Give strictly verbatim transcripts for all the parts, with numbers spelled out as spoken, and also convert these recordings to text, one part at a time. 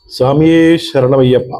സ്വാമിയെ ശരണമയ്യപ്പ.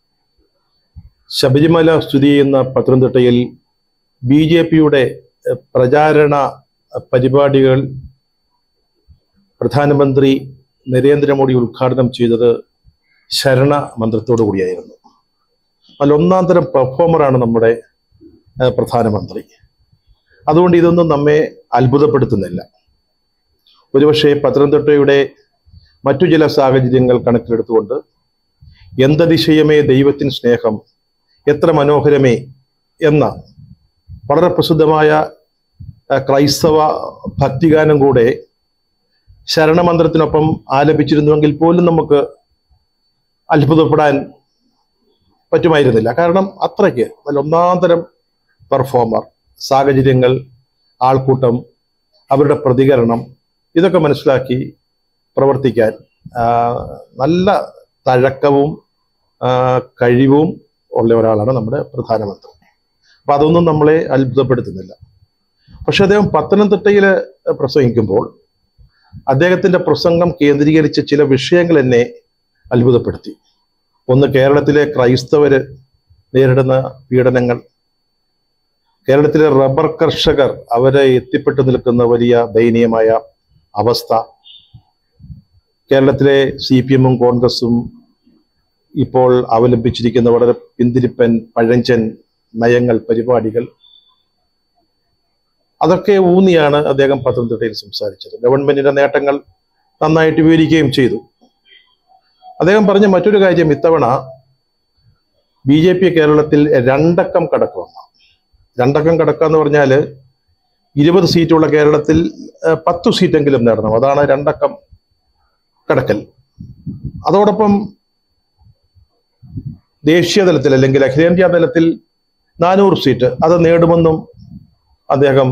ശബരിമല സ്ഥിതി ചെയ്യുന്ന പത്തനംതിട്ടയിൽ ബി ജെ പിയുടെ പ്രചാരണ പരിപാടികൾ പ്രധാനമന്ത്രി നരേന്ദ്രമോദി ഉദ്ഘാടനം ചെയ്തത് ശരണ മന്ത്രത്തോടു കൂടിയായിരുന്നു. അതിൽ ഒന്നാം തരം പെർഫോമറാണ് നമ്മുടെ പ്രധാനമന്ത്രി. അതുകൊണ്ട് ഇതൊന്നും നമ്മെ അത്ഭുതപ്പെടുത്തുന്നില്ല. ഒരുപക്ഷെ പത്തനംതിട്ടയുടെ മറ്റു ചില സാഹചര്യങ്ങൾ കണക്കിലെടുത്തുകൊണ്ട് എന്തതിശയമേ ദൈവത്തിൻ സ്നേഹം എത്ര മനോഹരമേ എന്ന വളരെ പ്രസിദ്ധമായ ക്രൈസ്തവ ഭക്തിഗാനം കൂടെ ശരണമന്ത്രത്തിനൊപ്പം ആലപിച്ചിരുന്നുവെങ്കിൽ പോലും നമുക്ക് അത്ഭുതപ്പെടാൻ പറ്റുമായിരുന്നില്ല. കാരണം അത്രയ്ക്ക് നല്ല ഒന്നാം തരം പെർഫോമർ, സാഹചര്യങ്ങൾ, ആൾക്കൂട്ടം, അവരുടെ പ്രതികരണം, ഇതൊക്കെ മനസ്സിലാക്കി പ്രവർത്തിക്കാൻ നല്ല തഴക്കവും കഴിവും ഉള്ള ഒരാളാണ് നമ്മുടെ പ്രധാനമന്ത്രി. അപ്പം അതൊന്നും നമ്മളെ അത്ഭുതപ്പെടുത്തുന്നില്ല. പക്ഷെ അദ്ദേഹം പത്തനംതിട്ടയിൽ പ്രസംഗിക്കുമ്പോൾ അദ്ദേഹത്തിൻ്റെ പ്രസംഗം കേന്ദ്രീകരിച്ച ചില വിഷയങ്ങൾ എന്നെ അത്ഭുതപ്പെടുത്തി. ഒന്ന്, കേരളത്തിലെ ക്രൈസ്തവർ നേരിടുന്ന പീഡനങ്ങൾ, കേരളത്തിലെ റബ്ബർ കർഷകർ അവരെ എത്തിപ്പെട്ടു നിൽക്കുന്ന വലിയ ദയനീയമായ അവസ്ഥ, കേരളത്തിലെ സി പി എമ്മും കോൺഗ്രസും ഇപ്പോൾ അവലംബിച്ചിരിക്കുന്ന വളരെ പിന്തിരിപ്പൻ പഴഞ്ചൻ നയങ്ങൾ, പരിപാടികൾ, അതൊക്കെ ഊന്നിയാണ് അദ്ദേഹം പത്തനംതിട്ടയിൽ സംസാരിച്ചത്. ഗവൺമെന്റിന്റെ നേട്ടങ്ങൾ നന്നായിട്ട് വിവരിക്കുകയും ചെയ്തു. അദ്ദേഹം പറഞ്ഞ മറ്റൊരു കാര്യം, ഇത്തവണ ബി ജെ പി കേരളത്തിൽ രണ്ടക്കം കടക്കുമെന്ന. രണ്ടക്കം കടക്കുക എന്ന് പറഞ്ഞാൽ ഇരുപത് സീറ്റുള്ള കേരളത്തിൽ പത്തു സീറ്റെങ്കിലും നേടണം. അതാണ് രണ്ടക്കം കടക്കൽ. അതോടൊപ്പം ദേശീയ തലത്തിൽ അല്ലെങ്കിൽ അഖിലേന്ത്യാ തലത്തിൽ നാനൂറ് സീറ്റ് അത് നേടുമെന്നും അദ്ദേഹം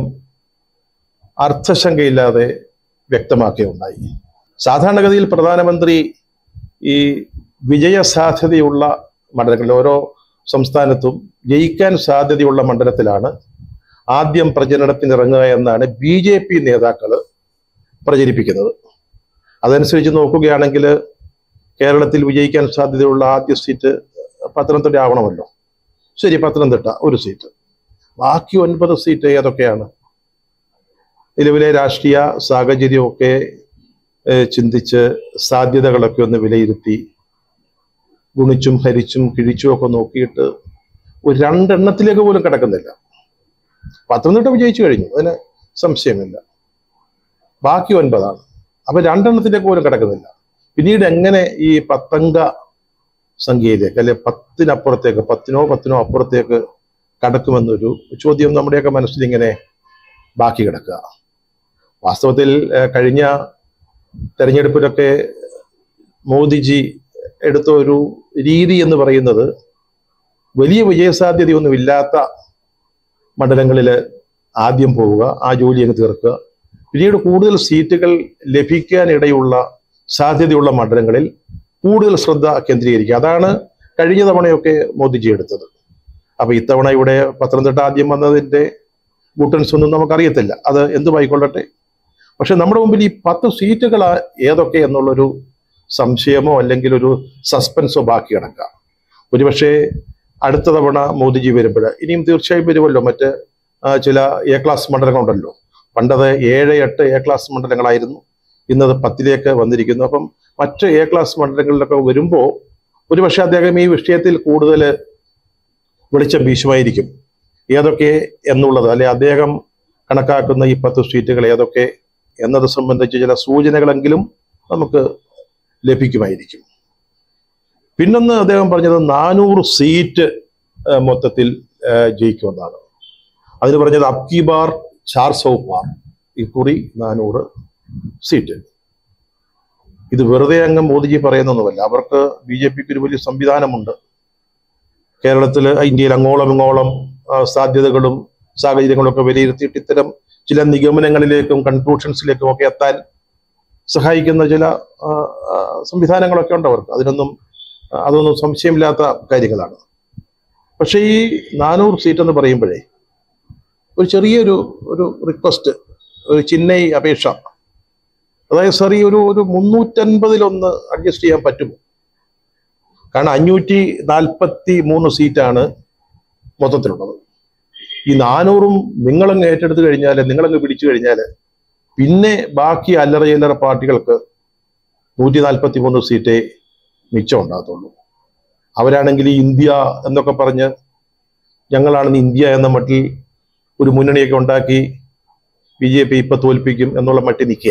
അർത്ഥശങ്കയില്ലാതെ വ്യക്തമാക്കുകയുണ്ടായി. സാധാരണഗതിയിൽ പ്രധാനമന്ത്രി ഈ വിജയ സാധ്യതയുള്ള മണ്ഡലങ്ങളിൽ, ഓരോ സംസ്ഥാനത്തും ജയിക്കാൻ സാധ്യതയുള്ള മണ്ഡലത്തിലാണ് ആദ്യം പ്രചരണത്തിനിറങ്ങുക എന്നാണ് ബി ജെ പി നേതാക്കൾ പ്രചരിപ്പിക്കുന്നത്. അതനുസരിച്ച് നോക്കുകയാണെങ്കിൽ കേരളത്തിൽ വിജയിക്കാൻ സാധ്യതയുള്ള ആദ്യ സീറ്റ് പത്തനംതിട്ട ആവണമല്ലോ. ശരി, പത്തനംതിട്ട ഒരു സീറ്റ്. ബാക്കി ഒൻപത് സീറ്റ് ഏതൊക്കെയാണ്? നിലവിലെ രാഷ്ട്രീയ സാഹചര്യമൊക്കെ ചിന്തിച്ച് സാധ്യതകളൊക്കെ ഒന്ന് വിലയിരുത്തി ഗുണിച്ചും ഹരിച്ചും കിഴിച്ചും ഒക്കെ നോക്കിയിട്ട് ഒരു രണ്ടെണ്ണത്തിലേക്ക് പോലും കിടക്കുന്നില്ല. പത്തനംതിട്ട വിജയിച്ചു കഴിഞ്ഞു, അതിന് സംശയമില്ല. ബാക്കി ഒൻപതാണ്. അപ്പൊ രണ്ടെണ്ണത്തിലേക്ക് പോലും കിടക്കുന്നില്ല. പിന്നീട് എങ്ങനെ ഈ പത്തംഗ സംഖ്യയിലേക്ക്, അല്ലെ പത്തിനപ്പുറത്തേക്ക്, പത്തിനോ പത്തിനോ അപ്പുറത്തേക്ക് കടക്കുമെന്നൊരു ചോദ്യം നമ്മുടെയൊക്കെ മനസ്സിൽ ഇങ്ങനെ ബാക്കി കിടക്കുക. വാസ്തവത്തിൽ കഴിഞ്ഞ തെരഞ്ഞെടുപ്പിലൊക്കെ മോദിജി എടുത്ത ഒരു രീതി എന്ന് പറയുന്നത് വലിയ വിജയസാധ്യതയൊന്നും ഇല്ലാത്ത മണ്ഡലങ്ങളിൽ ആദ്യം പോവുക, ആ ജോലി അങ്ങ് തീർക്കുക, പിന്നീട് കൂടുതൽ സീറ്റുകൾ ലഭിക്കാനിടയുള്ള സാധ്യതയുള്ള മണ്ഡലങ്ങളിൽ കൂടുതൽ ശ്രദ്ധ കേന്ദ്രീകരിക്കുക. അതാണ് കഴിഞ്ഞ തവണയൊക്കെ മോദിജി എടുത്തത്. അപ്പൊ ഇത്തവണ ഇവിടെ പത്തനംതിട്ട ആദ്യം വന്നതിൻ്റെ ഗുട്ടൻസ് ഒന്നും നമുക്കറിയത്തില്ല, അത് എന്തുമായിക്കൊള്ളട്ടെ. പക്ഷെ നമ്മുടെ മുമ്പിൽ ഈ പത്ത് സീറ്റുകൾ ഏതൊക്കെ എന്നുള്ളൊരു സംശയമോ അല്ലെങ്കിൽ ഒരു സസ്പെൻസോ ബാക്കി കിടക്കാം. ഒരുപക്ഷെ അടുത്ത തവണ മോദിജി വരുമ്പോൾ, ഇനിയും തീർച്ചയായും വരുമല്ലോ, മറ്റ് ചില എ ക്ലാസ് മണ്ഡലങ്ങളുണ്ടല്ലോ. പണ്ടത് ഏഴ് എട്ട് എ ക്ലാസ് മണ്ഡലങ്ങളായിരുന്നു, ഇന്നത് പത്തിലേക്ക് വന്നിരിക്കുന്നു. അപ്പം മറ്റ് എ ക്ലാസ് മണ്ഡലങ്ങളിലൊക്കെ വരുമ്പോൾ ഒരുപക്ഷെ അദ്ദേഹം ഈ വിഷയത്തിൽ കൂടുതൽ വെളിച്ചം വീശുമായിരിക്കും. ഏതൊക്കെ എന്നുള്ളത്, അല്ലെ അദ്ദേഹം കണക്കാക്കുന്ന ഈ പത്ത് സീറ്റുകൾ ഏതൊക്കെ എന്നത് സംബന്ധിച്ച് ചില സൂചനകളെങ്കിലും നമുക്ക് ലഭിക്കുമായിരിക്കും. പിന്നൊന്ന് അദ്ദേഹം പറഞ്ഞത് നാനൂറ് സീറ്റ് മൊത്തത്തിൽ ജയിക്കുമെന്നാണ്. അതിന് പറഞ്ഞത് അബ്കി ബാർ ചാർ സൗ പാർ, ഇക്കുറി നാനൂറ് സീറ്റ്. ഇത് വെറുതെ അങ്ങ് മോദിജി പറയുന്നൊന്നുമല്ല. അവർക്ക് ബി ജെ പിക്ക് ഒരു വലിയ സംവിധാനമുണ്ട്. കേരളത്തിൽ, ഇന്ത്യയിൽ അങ്ങോളം ഇങ്ങോളം സാധ്യതകളും സാഹചര്യങ്ങളും ഒക്കെ വിലയിരുത്തിയിട്ട് ഇത്തരം ചില നിഗമനങ്ങളിലേക്കും കൺക്ലൂഷൻസിലേക്കും ഒക്കെ എത്താൻ സഹായിക്കുന്ന ചില സംവിധാനങ്ങളൊക്കെ ഉണ്ട് അവർക്ക്. അതിനൊന്നും അതൊന്നും സംശയമില്ലാത്ത കാര്യങ്ങളാണ്. പക്ഷേ ഈ നാനൂറ് സീറ്റ് എന്ന് പറയുമ്പോഴേ ഒരു ചെറിയൊരു ഒരു റിക്വസ്റ്റ്, ഒരു ചിന്നൈ അപേക്ഷ, അതായത് സാർ ഈ ഒരു ഒരു മുന്നൂറ്റൻപതിലൊന്ന് അഡ്ജസ്റ്റ് ചെയ്യാൻ പറ്റുമോ? കാരണം അഞ്ഞൂറ്റി നാൽപ്പത്തി മൂന്ന് സീറ്റാണ് മൊത്തത്തിലുള്ളത്. ഈ നാനൂറും നിങ്ങളങ്ങ് ഏറ്റെടുത്ത് കഴിഞ്ഞാൽ, നിങ്ങളങ്ങ് പിടിച്ചു കഴിഞ്ഞാൽ, പിന്നെ ബാക്കി അല്ലറ ചില്ലറ പാർട്ടികൾക്ക് നൂറ്റി നാൽപ്പത്തി മൂന്ന് സീറ്റേ മിച്ചം ഉണ്ടാകത്തുള്ളൂ. അവരാണെങ്കിൽ ഇന്ത്യ എന്നൊക്കെ പറഞ്ഞ് ഞങ്ങളാണെന്ന് ഇന്ത്യ എന്ന മട്ടിൽ ഒരു മുന്നണിയൊക്കെ ഉണ്ടാക്കി ബി ജെ പി ഇപ്പൊ തോൽപ്പിക്കും എന്നുള്ള മട്ടിൽ നിൽക്കുക.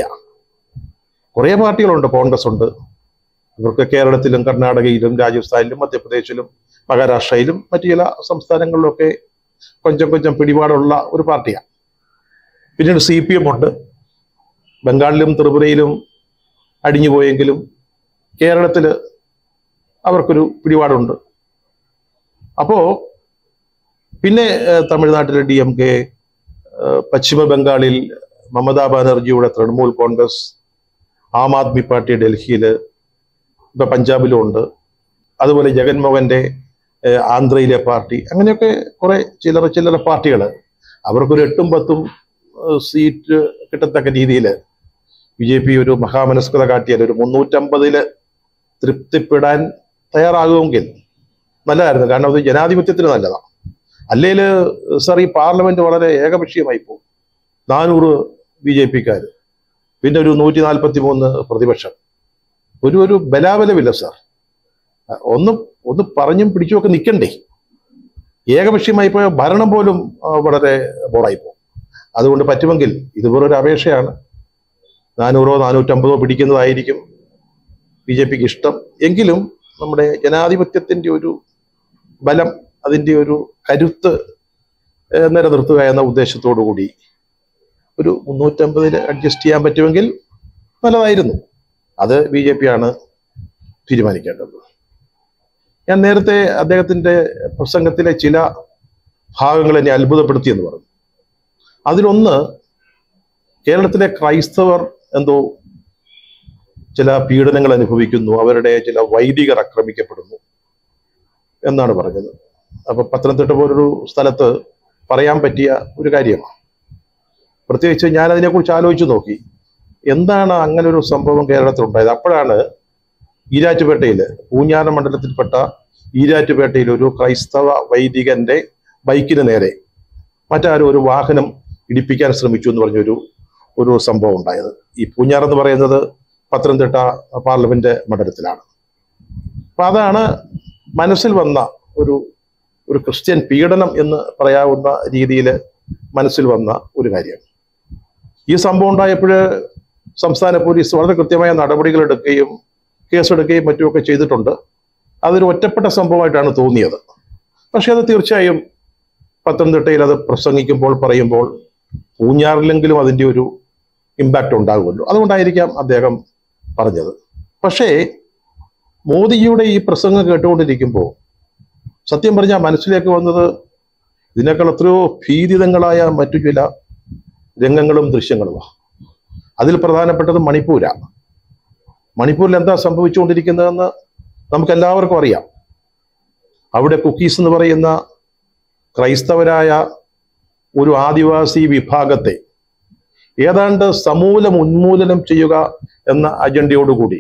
കുറേ പാർട്ടികളുണ്ട്, കോൺഗ്രസ് ഉണ്ട്, ഇവർക്ക് കേരളത്തിലും കർണാടകയിലും രാജസ്ഥാനിലും മധ്യപ്രദേശിലും മഹാരാഷ്ട്രയിലും മറ്റു ചില സംസ്ഥാനങ്ങളിലൊക്കെ കൊഞ്ചം കൊഞ്ചം പിടിപാടുള്ള ഒരു പാർട്ടിയാണ്. പിന്നീട് സി പി എം ഉണ്ട്, ബംഗാളിലും ത്രിപുരയിലും അടിഞ്ഞു പോയെങ്കിലും കേരളത്തിൽ അവർക്കൊരു പിടിപാടുണ്ട്. അപ്പോ പിന്നെ തമിഴ്നാട്ടിലെ ഡി എം കെ, പശ്ചിമ ബംഗാളിൽ മമതാ ബാനർജിയുടെ തൃണമൂൽ കോൺഗ്രസ്, ആം ആദ്മി പാർട്ടി ഡൽഹിയിൽ, ഇപ്പൊ പഞ്ചാബിലും ഉണ്ട്, അതുപോലെ ജഗൻമോഹന്റെ ആന്ധ്രയിലെ പാർട്ടി, അങ്ങനെയൊക്കെ കുറെ ചില്ലറ ചില്ലറ പാർട്ടികൾ അവർക്കൊരു എട്ടും പത്തും സീറ്റ് കിട്ടത്തക്ക രീതിയിൽ ബി ജെ പി ഒരു മഹാമനസ്കത കാട്ടിയാൽ ഒരു മുന്നൂറ്റമ്പതില് തൃപ്തിപ്പെടാൻ തയ്യാറാകുമെങ്കിൽ നല്ലതായിരുന്നു. കാരണം അത് ജനാധിപത്യത്തിന് നല്ലതാണ്. അല്ലെങ്കിൽ സർ ഈ പാർലമെന്റ് വളരെ ഏകപക്ഷീയമായി പോകും. നാനൂറ് ബി ജെ പിക്കാർ, പിന്നെ ഒരു നൂറ്റി നാൽപ്പത്തി മൂന്ന് പ്രതിപക്ഷം, ഒരു ഒരു ബലാബലമില്ല സാർ. ഒന്ന് ഒന്ന് പറഞ്ഞും പിടിച്ചുമൊക്കെ നിൽക്കണ്ടേ? ഏകപക്ഷീയമായി പോയ ഭരണം പോലും വളരെ ബോറായി പോകും. അതുകൊണ്ട് പറ്റുമെങ്കിൽ ഇത് വെറൊരു അപേക്ഷയാണ്, നാനൂറോ നാനൂറ്റമ്പതോ പിടിക്കുന്നതായിരിക്കും ബി ജെ പിക്ക് ഇഷ്ടം. എങ്കിലും നമ്മുടെ ജനാധിപത്യത്തിന്റെ ഒരു ബലം, അതിൻ്റെ ഒരു കരുത്ത് നിലനിർത്തുക എന്ന ഉദ്ദേശത്തോടു കൂടി ഒരു മുന്നൂറ്റമ്പതിൽ അഡ്ജസ്റ്റ് ചെയ്യാൻ പറ്റുമെങ്കിൽ നല്ലതായിരുന്നു. അത് ബി ജെ പി ആണ് തീരുമാനിക്കേണ്ടത്. ഞാൻ നേരത്തെ അദ്ദേഹത്തിന്റെ പ്രസംഗത്തിലെ ചില ഭാഗങ്ങൾ എന്നെ അത്ഭുതപ്പെടുത്തി എന്ന് പറഞ്ഞു. അതിലൊന്ന്, കേരളത്തിലെ ക്രൈസ്തവർ എന്തോ ചില പീഡനങ്ങൾ അനുഭവിക്കുന്നു, അവരുടെ ചില വൈദികർ ആക്രമിക്കപ്പെടുന്നു എന്നാണ് പറഞ്ഞത്. അപ്പൊ പത്തനംതിട്ട പോലൊരു സ്ഥലത്ത് പറയാൻ പറ്റിയ ഒരു കാര്യമാണ്. പ്രത്യേകിച്ച് ഞാൻ അതിനെക്കുറിച്ച് ആലോചിച്ച് നോക്കി, എന്താണ് അങ്ങനെ ഒരു സംഭവം കേരളത്തിൽ ഉണ്ടായത്. അപ്പോഴാണ് ഈരാറ്റുപേട്ടയിൽ, പൂഞ്ഞാറ മണ്ഡലത്തിൽപ്പെട്ട ഈരാറ്റുപേട്ടയിൽ ഒരു ക്രൈസ്തവ വൈദികന്റെ ബൈക്കിന് നേരെ മറ്റാരും ഒരു വാഹനം ഇടിപ്പിക്കാൻ ശ്രമിച്ചു എന്ന് പറഞ്ഞൊരു ഒരു സംഭവം ഉണ്ടായത്. ഈ പൂഞ്ഞാർ എന്ന് പറയുന്നത് പത്തനംതിട്ട പാർലമെന്റ് മണ്ഡലത്തിലാണ്. അപ്പൊ അതാണ് മനസ്സിൽ വന്ന ഒരു ഒരു ക്രിസ്ത്യൻ പീഡനം എന്ന് പറയാവുന്ന രീതിയിൽ മനസ്സിൽ വന്ന ഒരു കാര്യം. ഈ സംഭവം ഉണ്ടായപ്പോൾ സംസ്ഥാന പോലീസ് വളരെ കൃത്യമായ നടപടികൾ എടുക്കുകയും കേസെടുക്കുകയും മറ്റുമൊക്കെ ചെയ്തിട്ടുണ്ട്. അതൊരു ഒറ്റപ്പെട്ട സംഭവമായിട്ടാണ് തോന്നിയത്. പക്ഷെ അത് തീർച്ചയായും പത്തനംതിട്ടയിൽ അത് പ്രസംഗിക്കുമ്പോൾ പറയുമ്പോൾ പൂഞ്ഞാറിലെങ്കിലും അതിൻ്റെ ഒരു ഇമ്പാക്റ്റ് ഉണ്ടാകുമല്ലോ, അതുകൊണ്ടായിരിക്കാം അദ്ദേഹം പറഞ്ഞത്. പക്ഷേ മോദിജിയുടെ ഈ പ്രസംഗം കേട്ടുകൊണ്ടിരിക്കുമ്പോൾ സത്യം പറഞ്ഞാൽ മനസ്സിലേക്ക് വന്നത് ഇതിനേക്കാൾ എത്രയോ ഭീതിതങ്ങളായ മറ്റു ചില രംഗങ്ങളും ദൃശ്യങ്ങളുമാണ്. അതിൽ പ്രധാനപ്പെട്ടത് മണിപ്പൂരാണ്. മണിപ്പൂരിൽ എന്താ സംഭവിച്ചുകൊണ്ടിരിക്കുന്നതെന്ന് നമുക്ക് എല്ലാവർക്കും അറിയാം. അവിടെ കുക്കീസ് എന്ന് പറയുന്ന ക്രൈസ്തവരായ ഒരു ആദിവാസി വിഭാഗത്തെ ഏതാണ്ട് സമൂലം ഉന്മൂലനം ചെയ്യുക എന്ന അജണ്ടയോടുകൂടി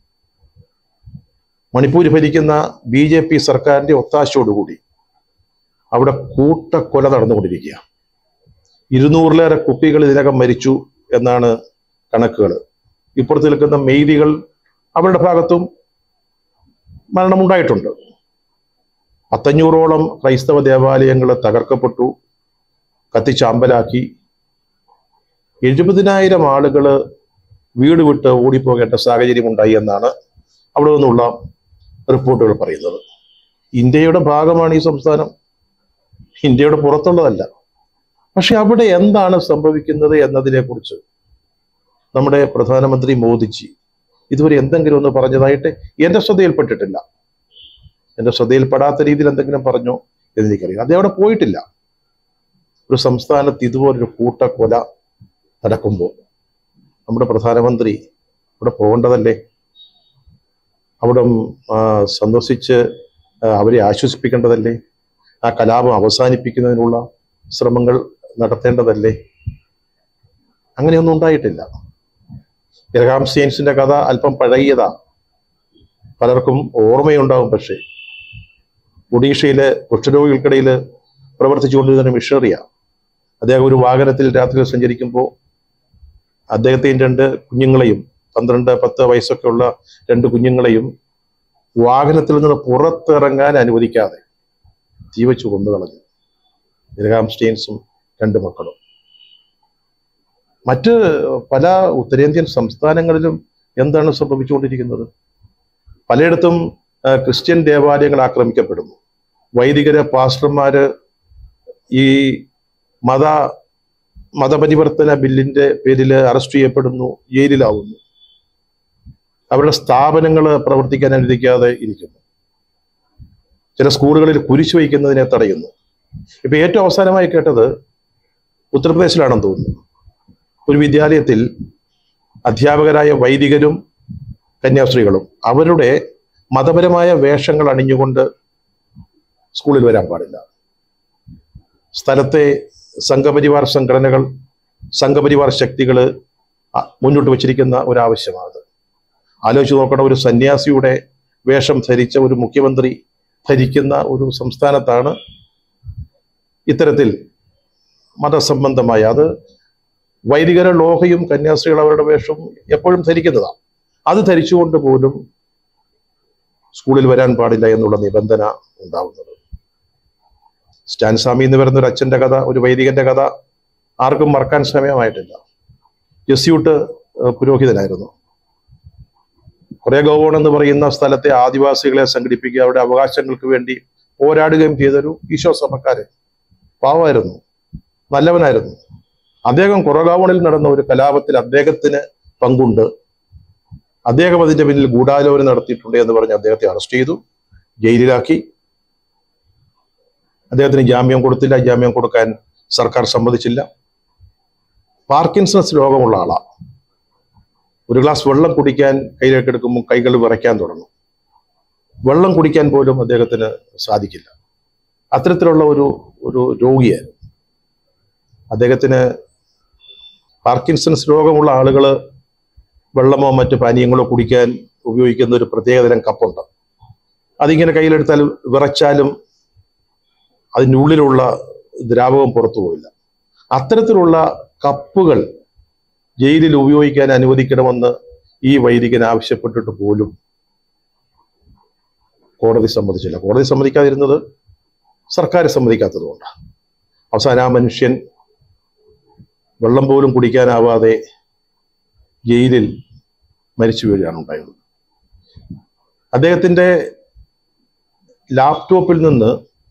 മണിപ്പൂർ ഭരിക്കുന്ന ബി ജെ പി സർക്കാരിന്റെ ഒത്താശയോടുകൂടി അവിടെ കൂട്ടക്കൊല നടന്നുകൊണ്ടിരിക്കുക. ഇരുന്നൂറിലേറെ കുട്ടികൾ ഇതിനകം മരിച്ചു എന്നാണ് കണക്കുകൾ. ഇപ്പുറത്ത് നിൽക്കുന്ന മെയ്തികൾ, അവരുടെ ഭാഗത്തും മരണമുണ്ടായിട്ടുണ്ട്. പത്തഞ്ഞൂറോളം ക്രൈസ്തവ ദേവാലയങ്ങൾ തകർക്കപ്പെട്ടു, കത്തിച്ചാമ്പലാക്കി. എഴുപതിനായിരം ആളുകൾ വീട് വിട്ട് ഓടിപ്പോകേണ്ട സാഹചര്യം ഉണ്ടായി എന്നാണ് അവിടെ നിന്നുള്ള റിപ്പോർട്ടുകൾ പറയുന്നത്. ഇന്ത്യയുടെ ഭാഗമാണ് ഈ സംസ്ഥാനം, ഇന്ത്യയുടെ പുറത്തുള്ളതല്ല. പക്ഷെ അവിടെ എന്താണ് സംഭവിക്കുന്നത് എന്നതിനെ കുറിച്ച് നമ്മുടെ പ്രധാനമന്ത്രി മോദിജി ഇതുവരെ എന്തെങ്കിലും ഒന്ന് പറഞ്ഞതായിട്ട് എൻ്റെ ശ്രദ്ധയിൽപ്പെട്ടിട്ടില്ല. എൻ്റെ ശ്രദ്ധയിൽപ്പെടാത്ത രീതിയിൽ എന്തെങ്കിലും പറഞ്ഞോ എന്നെനിക്കറിയാം. അദ്ദേഹം അവിടെ പോയിട്ടില്ല. ഒരു സംസ്ഥാനത്ത് ഇതുപോലൊരു കൂട്ടക്കൊല നടക്കുമ്പോൾ നമ്മുടെ പ്രധാനമന്ത്രി അവിടെ പോകേണ്ടതല്ലേ? അവിടെ സന്ദർശിച്ച് അവരെ ആശ്വസിപ്പിക്കേണ്ടതല്ലേ? ആ കലാപം അവസാനിപ്പിക്കുന്നതിനുള്ള ശ്രമങ്ങൾ നടത്തേണ്ടതല്ലേ? അങ്ങനെയൊന്നും ഉണ്ടായിട്ടില്ല. ഗ്രഹാം സ്റ്റെയിൻസിന്റെ കഥ അല്പം പഴകിയതാ. പലർക്കും ഓർമ്മയുണ്ടാവും. പക്ഷേ ഒഡീഷയിലെ കുഷ്ഠരോഗികൾക്കിടയിൽ പ്രവർത്തിച്ചുകൊണ്ടിരുന്ന മിഷണറിയാണ്. അദ്ദേഹം ഒരു വാഹനത്തിൽ രാത്രി സഞ്ചരിക്കുമ്പോൾ അദ്ദേഹത്തെയും രണ്ട് കുഞ്ഞുങ്ങളെയും, പന്ത്രണ്ട് പത്ത് വയസ്സൊക്കെ ഉള്ള രണ്ട് കുഞ്ഞുങ്ങളെയും വാഹനത്തിൽ നിന്ന് പുറത്തിറങ്ങാൻ അനുവദിക്കാതെ തീവച്ചു കൊന്നുകളഞ്ഞു. ഗ്രഹാം സ്റ്റെയിൻസും രണ്ട് മക്കളും. മറ്റ് പല ഉത്തരേന്ത്യൻ സംസ്ഥാനങ്ങളിലും എന്താണ് സംഭവിച്ചുകൊണ്ടിരിക്കുന്നത്? പലയിടത്തും ക്രിസ്ത്യൻ ദേവാലയങ്ങൾ ആക്രമിക്കപ്പെടുന്നു. വൈദികര്, പാസ്റ്റർമാര് ഈ മത മതപരിവർത്തന ബില്ലിന്റെ പേരിൽ അറസ്റ്റ് ചെയ്യപ്പെടുന്നു, ജയിലിലാവുന്നു. അവരുടെ സ്ഥാപനങ്ങൾ പ്രവർത്തിക്കാൻ അനുവദിക്കാതെ ഇരിക്കുന്നു. ചില സ്കൂളുകളിൽ കുരിശ് വയ്ക്കുന്നതിനെ തടയുന്നു. ഇപ്പൊ ഏറ്റവും അവസാനമായി കേട്ടത് ഉത്തർപ്രദേശിലാണെന്ന് തോന്നുന്നു. ഒരു വിദ്യാലയത്തിൽ അധ്യാപകരായ വൈദികരും കന്യാസ്ത്രീകളും അവരുടെ മതപരമായ വേഷങ്ങൾ അണിഞ്ഞുകൊണ്ട് സ്കൂളിൽ വരാൻ പാടില്ല. സ്ഥലത്തെ സംഘപരിവാർ സംഘടനകൾ, സംഘപരിവാർ ശക്തികൾ മുന്നോട്ട് വച്ചിരിക്കുന്ന ഒരാവശ്യമാണ്. ആലോചിച്ച് നോക്കണം, ഒരു സന്യാസിയുടെ വേഷം ധരിച്ച ഒരു മുഖ്യമന്ത്രി ഭരിക്കുന്ന ഒരു സംസ്ഥാനത്താണ് ഇത്തരത്തിൽ മതസംബന്ധമായ, അത് വൈദികര ലോഹയും കന്യാസ്ത്രീകൾ അവരുടെ വേഷവും എപ്പോഴും ധരിക്കുന്നതാണ്. അത് ധരിച്ചുകൊണ്ട് പോലും സ്കൂളിൽ വരാൻ പാടില്ല എന്നുള്ള നിബന്ധന ഉണ്ടാവുന്നത്. സ്റ്റാൻ സ്വാമി എന്ന് പറയുന്ന ഒരു അച്ഛൻ്റെ കഥ, ഒരു വൈദികന്റെ കഥ ആർക്കും മറക്കാൻ സമയമായിട്ടില്ല. ജെസ്യൂട്ട് പുരോഹിതനായിരുന്നു. കൊറേഗോവോൺ എന്ന് പറയുന്ന സ്ഥലത്തെ ആദിവാസികളെ സംഘടിപ്പിക്കുക, അവരുടെ അവകാശങ്ങൾക്ക് വേണ്ടി പോരാടുകയും ചെയ്തൊരു ഈശോ സഭക്കാരൻ. പാവമായിരുന്നു, നല്ലവനായിരുന്നു. അദ്ദേഹം കൊറഗാവോണിൽ നടന്ന ഒരു കലാപത്തിൽ അദ്ദേഹത്തിന് പങ്കുണ്ട്, അദ്ദേഹം അതിന്റെ പിന്നിൽ ഗൂഢാലോചന നടത്തിയിട്ടുണ്ട് എന്ന് പറഞ്ഞ് അദ്ദേഹത്തെ അറസ്റ്റ് ചെയ്തു, ജയിലിലാക്കി. അദ്ദേഹത്തിന് ജാമ്യം കൊടുത്തില്ല. ജാമ്യം കൊടുക്കാൻ സർക്കാർ സമ്മതിച്ചില്ല. പാർക്കിൻസൺസ് രോഗമുള്ള ആളാണ്. ഒരു ഗ്ലാസ് വെള്ളം കുടിക്കാൻ കയ്യിലേക്ക് എടുക്കുമ്പോൾ കൈകൾ വിറയ്ക്കാൻ തുടങ്ങും. വെള്ളം കുടിക്കാൻ പോലും അദ്ദേഹത്തിന് സാധിക്കില്ല. അത്തരത്തിലുള്ള ഒരു ഒരു രോഗിയായിരുന്നു അദ്ദേഹത്തിന്. പാർക്കിൻസൺസ് രോഗമുള്ള ആളുകൾ വെള്ളമോ മറ്റു പാനീയങ്ങളോ കുടിക്കാൻ ഉപയോഗിക്കുന്ന ഒരു പ്രത്യേകതരം കപ്പുണ്ട്. അതിങ്ങനെ കയ്യിലെടുത്താൽ വിറച്ചാലും അതിൻ്റെ ഉള്ളിലുള്ള ദ്രാവകം പുറത്തു പോവില്ല. അത്തരത്തിലുള്ള കപ്പുകൾ ജയിലിൽ ഉപയോഗിക്കാൻ അനുവദിക്കണമെന്ന് ഈ വൈദികൻ ആവശ്യപ്പെട്ടിട്ട് പോലും കോടതി സമ്മതിച്ചില്ല. കോടതി സമ്മതിക്കാതിരുന്നത് സർക്കാർ സമ്മതിക്കാത്തത് കൊണ്ടാണ്. അവസാനം ആ മനുഷ്യൻ വെള്ളം പോലും കുടിക്കാനാവാതെ ജയിലിൽ മരിച്ചു വീഴുകയാണ് ഉണ്ടായത്. അദ്ദേഹത്തിൻ്റെ ലാപ്ടോപ്പിൽ നിന്ന്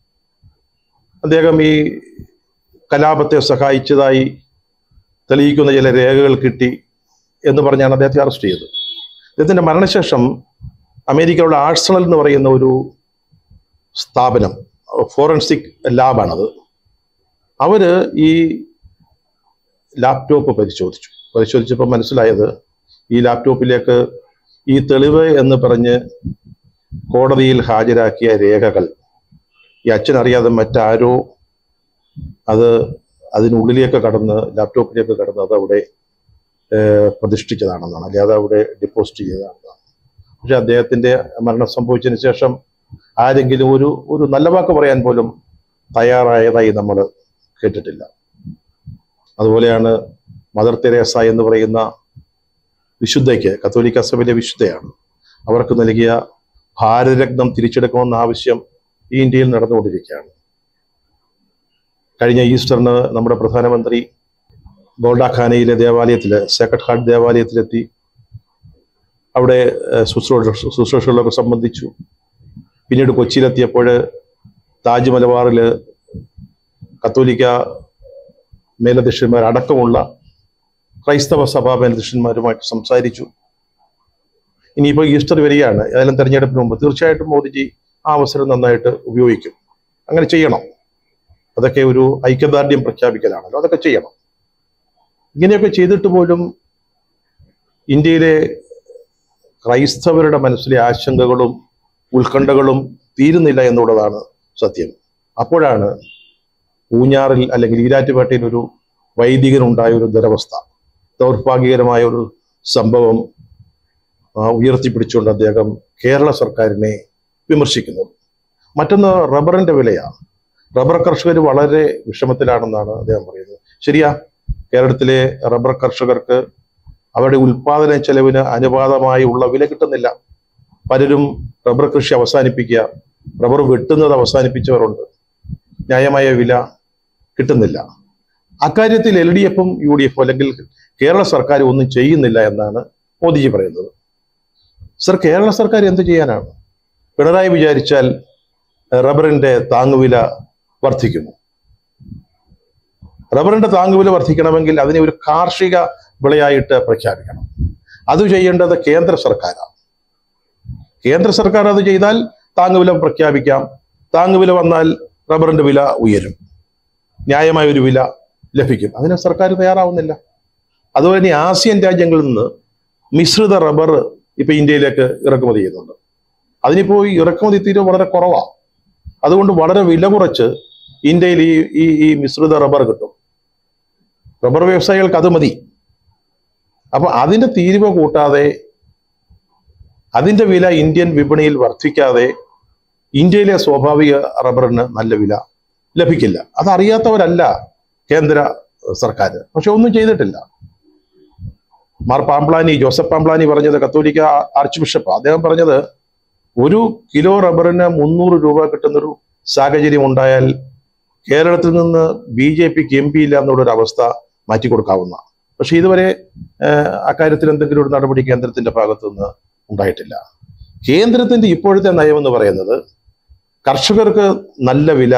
അദ്ദേഹം ഈ കലാപത്തെ സഹായിച്ചതായി തെളിയിക്കുന്ന ചില രേഖകൾ കിട്ടി എന്ന് പറഞ്ഞാണ് അദ്ദേഹത്തെ അറസ്റ്റ് ചെയ്തത്. അദ്ദേഹത്തിൻ്റെ മരണശേഷം അമേരിക്കയിലുള്ള ആഴ്സണൽ എന്ന് പറയുന്ന ഒരു സ്ഥാപനം, ഫോറൻസിക് ലാബാണത്, അവര് ഈ ലാപ്ടോപ്പ് പരിശോധിച്ചു. പരിശോധിച്ചപ്പോൾ മനസ്സിലായത് ഈ ലാപ്ടോപ്പിലേക്ക് ഈ തെളിവ് എന്ന് പറഞ്ഞ് കോടതിയിൽ ഹാജരാക്കിയ രേഖകൾ ഈ അച്ഛനറിയാതെ മറ്റാരോ അത് അതിനുള്ളിലേക്ക് കടന്ന്, ലാപ്ടോപ്പിലേക്ക് കടന്ന് അത് അവിടെ പ്രതിഷ്ഠിച്ചതാണെന്നാണ്, അല്ലാതെ അവിടെ ഡെപ്പോസിറ്റ് ചെയ്തതാണെന്നാണ്. പക്ഷെ അദ്ദേഹത്തിൻ്റെ മരണം സംഭവിച്ചതിന് ശേഷം ആരെങ്കിലും ഒരു ഒരു നല്ല വാക്ക് പറയാൻ പോലും തയ്യാറായതായി നമ്മൾ കേട്ടിട്ടില്ല. അതുപോലെയാണ് മദർ തെരേസ എന്ന് പറയുന്ന വിശുദ്ധയ്ക്ക്, കത്തോലിക്ക സഭയിലെ വിശുദ്ധയാണ്, അവർക്ക് നൽകിയ ഭാരതരത്നം തിരിച്ചെടുക്കണമെന്ന ആവശ്യം ഈ ഇന്ത്യയിൽ നടന്നുകൊണ്ടിരിക്കുകയാണ്. കഴിഞ്ഞ ഈസ്റ്ററിന് നമ്മുടെ പ്രധാനമന്ത്രി ഗോൾഡാഖാനയിലെ ദേവാലയത്തിൽ, സേക്രഡ് ഹാർട്ട് ദേവാലയത്തിലെത്തി അവിടെ ശുശ്രൂഷ ശുശ്രൂഷകളൊക്കെ സംബന്ധിച്ചു. പിന്നീട് കൊച്ചിയിലെത്തിയപ്പോൾ താജ് മലബാറിൽ കത്തോലിക്ക മേലധ്യക്ഷന്മാർ അടക്കമുള്ള ക്രൈസ്തവ സഭാ മേലധ്യക്ഷന്മാരുമായിട്ട് സംസാരിച്ചു. ഇനിയിപ്പോൾ ഈസ്റ്റർ വരികയാണ്, ഏതായാലും തെരഞ്ഞെടുപ്പിന് മുമ്പ് തീർച്ചയായിട്ടും മോദിജി ആ അവസരം നന്നായിട്ട് ഉപയോഗിക്കും. അങ്ങനെ ചെയ്യണം. അതൊക്കെ ഒരു ഐക്യദാർഢ്യം പ്രഖ്യാപിക്കലാണല്ലോ, അതൊക്കെ ചെയ്യണം. ഇങ്ങനെയൊക്കെ ചെയ്തിട്ട് പോലും ഇന്ത്യയിലെ ക്രൈസ്തവരുടെ മനസ്സിലെ ആശങ്കകളും ഉത്കണ്ഠകളും തീരുന്നില്ല എന്നുള്ളതാണ് സത്യം. അപ്പോഴാണ് പൂഞ്ഞാറിൽ അല്ലെങ്കിൽ ഈരാറ്റുപേട്ടയിൽ ഒരു വൈദികനുണ്ടായ ഒരു ദുരവസ്ഥ, ദൗർഭാഗ്യകരമായ ഒരു സംഭവം ഉയർത്തിപ്പിടിച്ചുകൊണ്ട് അദ്ദേഹം കേരള സർക്കാരിനെ വിമർശിക്കുന്നത്. മറ്റൊന്ന് റബ്ബറിന്റെ വിലയാണ്. റബ്ബർ കർഷകർ വളരെ വിഷമത്തിലാണെന്നാണ് അദ്ദേഹം പറയുന്നത്. ശരിയാ, കേരളത്തിലെ റബ്ബർ കർഷകർക്ക് അവരുടെ ഉൽപാദന ചെലവിന് അനുപാതമായി ഉള്ള വില കിട്ടുന്നില്ല. പലരും റബ്ബർ കൃഷി അവസാനിപ്പിക്കുക, റബ്ബർ വെട്ടുന്നത് അവസാനിപ്പിച്ചവരുണ്ട്. ന്യായമായ വില കിട്ടുന്നില്ല. അക്കാര്യത്തിൽ എൽ ഡി എഫും യു ഡി എഫും അല്ലെങ്കിൽ കേരള സർക്കാർ ഒന്നും ചെയ്യുന്നില്ല എന്നാണ് മോദിജി പറയുന്നത്. സർ, കേരള സർക്കാർ എന്ത് ചെയ്യാനാണ്? പിണറായി വിചാരിച്ചാൽ റബ്ബറിന്റെ താങ്ങുവില വർദ്ധിക്കുന്നു. റബ്ബറിന്റെ താങ്ങുവില വർദ്ധിക്കണമെങ്കിൽ അതിനെ ഒരു കാർഷിക വിളയായിട്ട് പ്രഖ്യാപിക്കണം. അത് ചെയ്യേണ്ടത് കേന്ദ്ര സർക്കാരാണ്. കേന്ദ്ര സർക്കാർ അത് ചെയ്താൽ താങ്ങുവില പ്രഖ്യാപിക്കാം. താങ്ങുവില വന്നാൽ റബ്ബറിന്റെ വില ഉയരും, ന്യായമായ ഒരു വില ലഭിക്കും. അതിന് സർക്കാർ തയ്യാറാവുന്നില്ല. അതുപോലെ തന്നെ ആസിയൻ രാജ്യങ്ങളിൽ നിന്ന് മിശ്രിത റബ്ബർ ഇപ്പൊ ഇന്ത്യയിലേക്ക് ഇറക്കുമതി ചെയ്യുന്നുണ്ട്. അതിനിപ്പോ ഈ ഇറക്കുമതി തീരുവ വളരെ കുറവാണ്. അതുകൊണ്ട് വളരെ വില കുറച്ച് ഇന്ത്യയിൽ ഈ ഈ ഈ മിശ്രിത റബ്ബർ കിട്ടും. റബ്ബർ വ്യവസായികൾക്ക് അത് മതി. അപ്പൊ അതിന്റെ തീരുവ കൂട്ടാതെ, അതിന്റെ വില ഇന്ത്യൻ വിപണിയിൽ വർദ്ധിക്കാതെ ഇന്ത്യയിലെ സ്വാഭാവിക റബ്ബറിന് നല്ല വില ലഭിക്കില്ല. അതറിയാത്തവരല്ല കേന്ദ്ര സർക്കാർ. പക്ഷെ ഒന്നും ചെയ്തിട്ടില്ല. മാർ പാംപ്ലാനി, ജോസഫ് പാംപ്ലാനി പറഞ്ഞത്, കത്തോലിക്ക ആർച്ച് ബിഷപ്പ്, അദ്ദേഹം പറഞ്ഞത് ഒരു കിലോ റബ്ബറിന് മുന്നൂറ് രൂപ കിട്ടുന്നൊരു സാഹചര്യം ഉണ്ടായാൽ കേരളത്തിൽ നിന്ന് ബി ജെ പിക്ക് എം പി ഇല്ല എന്നുള്ളൊരു അവസ്ഥ മാറ്റിക്കൊടുക്കാവുന്ന. പക്ഷെ ഇതുവരെ അക്കാര്യത്തിൽ എന്തെങ്കിലും ഒരു നടപടി കേന്ദ്രത്തിന്റെ ഭാഗത്തു നിന്ന് ഉണ്ടായിട്ടില്ല. കേന്ദ്രത്തിന്റെ ഇപ്പോഴത്തെ നയം എന്ന് പറയുന്നത് കർഷകർക്ക് നല്ല വില,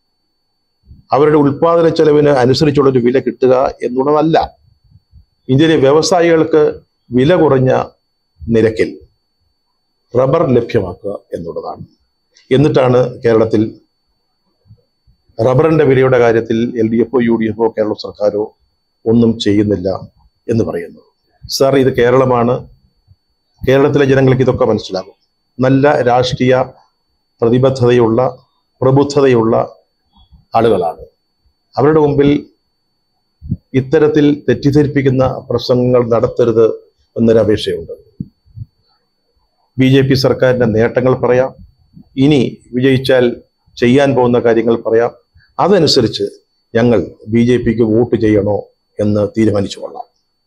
അവരുടെ ഉൽപാദന ചെലവിന് അനുസരിച്ചുള്ളൊരു വില കിട്ടുക എന്നുള്ളതല്ല. ഇന്ത്യയിലെ വ്യവസായികൾക്ക് വില കുറഞ്ഞ നിരക്കിൽ റബ്ബർ ലഭ്യമാക്കുക എന്നുള്ളതാണ്. എന്നിട്ടാണ് കേരളത്തിൽ റബ്ബറിന്റെ വിലയുടെ കാര്യത്തിൽ എൽ ഡി എഫോ യു ഡി എഫോ കേരള സർക്കാരോ ഒന്നും ചെയ്യുന്നില്ല എന്ന് പറയുന്നത്. സാർ, ഇത് കേരളമാണ്. കേരളത്തിലെ ജനങ്ങൾക്ക് ഇതൊക്കെ മനസ്സിലാകും. നല്ല രാഷ്ട്രീയ പ്രതിബദ്ധതയുള്ള, പ്രബുദ്ധതയുള്ള ആളുകളാണ്. അവരുടെ മുമ്പിൽ ഇത്തരത്തിൽ തെറ്റിദ്ധരിപ്പിക്കുന്ന പ്രസംഗങ്ങൾ നടത്തരുത് എന്നൊരപേക്ഷയുണ്ട്. ബി ജെ പി സർക്കാരിന്റെ നേട്ടങ്ങൾ പറയാം, ഇനി വിജയിച്ചാൽ ചെയ്യാൻ പോകുന്ന കാര്യങ്ങൾ പറയാം. അതനുസരിച്ച് ഞങ്ങൾ ബി ജെ പിക്ക് വോട്ട് ചെയ്യണോ എന്ന് തീരുമാനിച്ചു കൊള്ളാം.